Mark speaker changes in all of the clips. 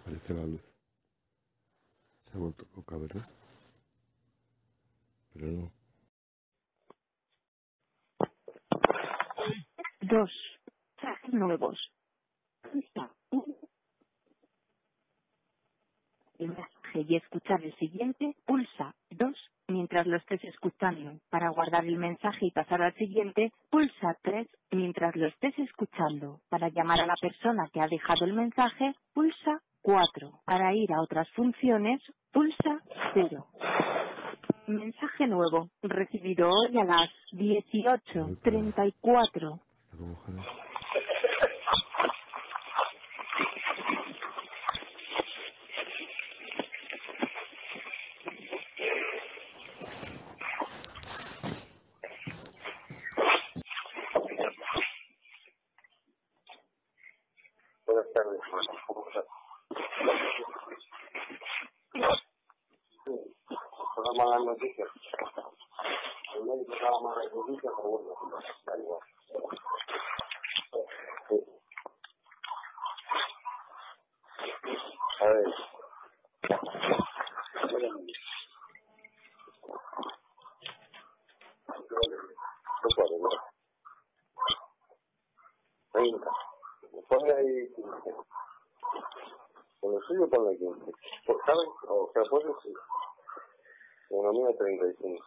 Speaker 1: Aparece la luz. Se ha vuelto loca, ¿verdad? Pero no.
Speaker 2: 2. Mensajes nuevos. Pulsa 1. El mensaje y escuchar el siguiente. Pulsa 2. Mientras lo estés escuchando. Para guardar el mensaje y pasar al siguiente. Pulsa 3. Mientras lo estés escuchando. Para llamar a la persona que ha dejado el mensaje. Pulsa 4. Para ir a otras funciones. Pulsa 0. Mensaje nuevo. Recibido hoy a las
Speaker 1: Ay, para.
Speaker 2: 18:34.
Speaker 1: Está como ojalá.
Speaker 3: Buenas tardes. ¿Cómo estás? Son malas noticias. El médico daba malas noticias, pero bueno, da igual. Sí. A ver. ¿Qué puede, no? 30. Me pone ahí 15. Con lo suyo ponle 15. ¿Sabes? O sea, pues sí. Economía 35.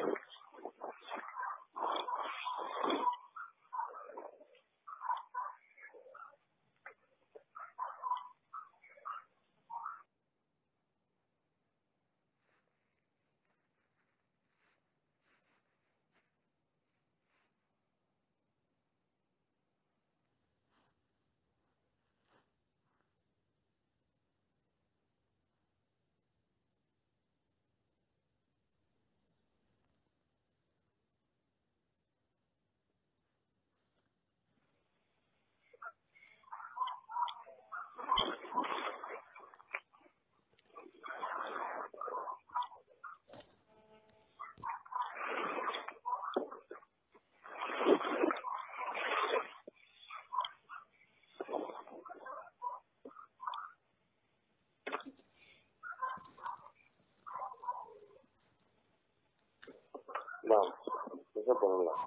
Speaker 3: Vamos. Eso por un lado.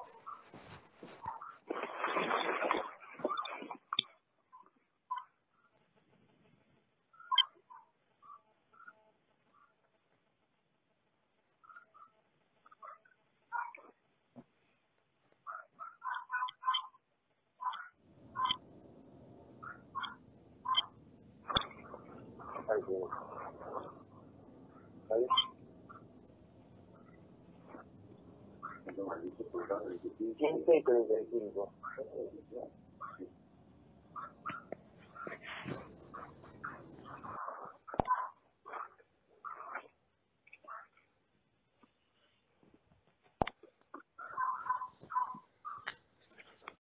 Speaker 3: Ahí tienes. ¿Vale? 15 y 35.